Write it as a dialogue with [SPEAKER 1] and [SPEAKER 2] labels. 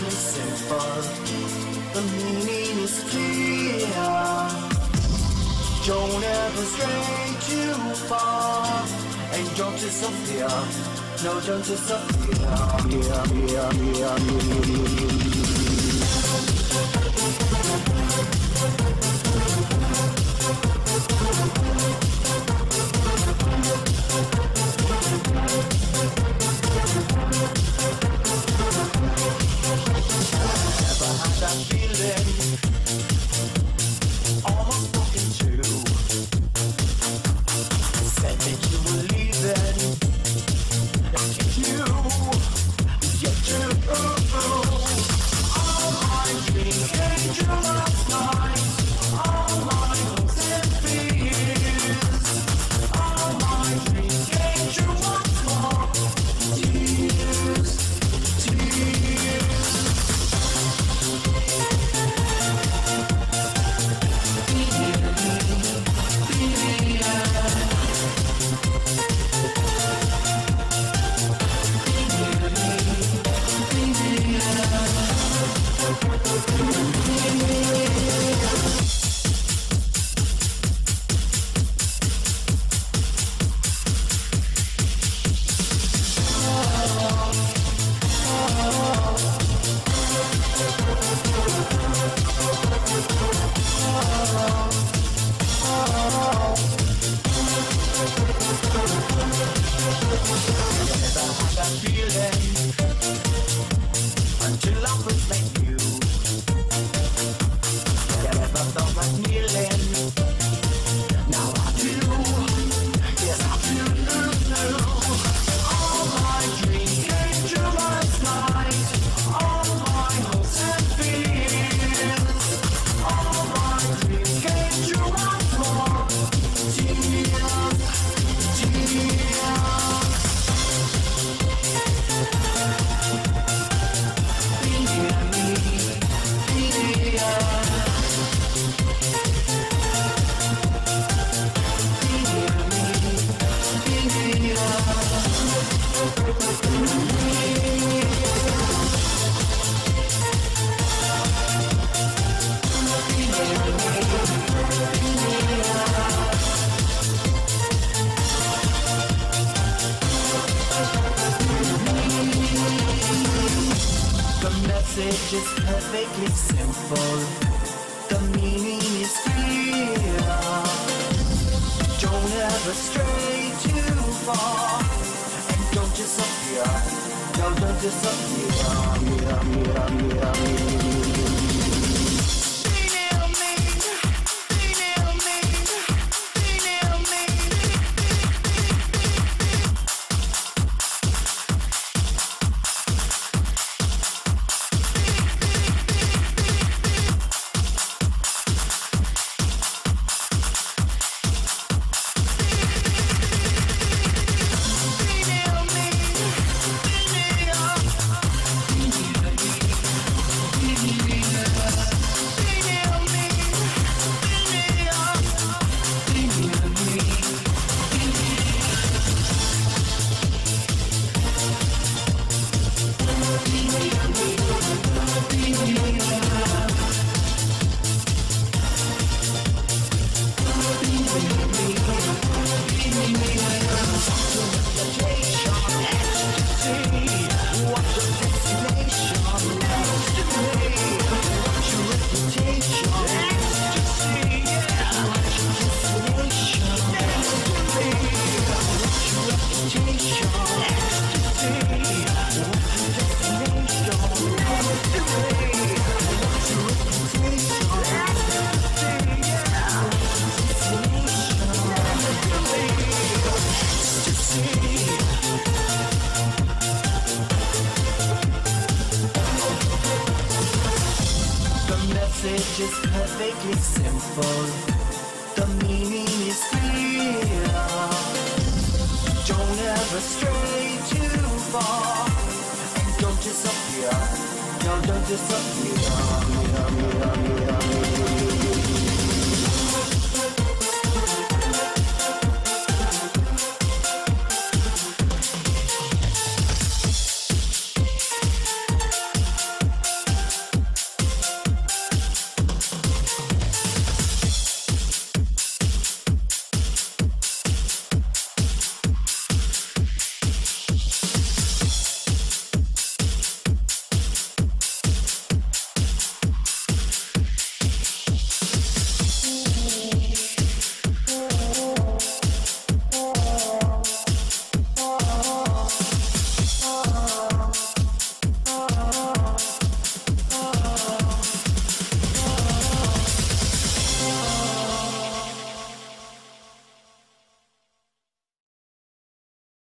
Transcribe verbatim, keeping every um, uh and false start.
[SPEAKER 1] is simple, the meaning is clear. Don't ever stray too far, and don't disappear. No, don't disappear. Yeah, yeah, yeah, never had that feeling, almost broken too. Said that you were leaving, you, yet you. All my dreams came true last night. All my hopes and fears. All my dreams came true once more. Tears, tears. message is perfectly simple. The meaning is clear. Don't ever stray too far, and don't disappear. No, don't disappear. Yeah, yeah, yeah, yeah. Message is perfectly simple. The meaning is clear. Don't ever stray too far, and don't disappear. No, don't disappear.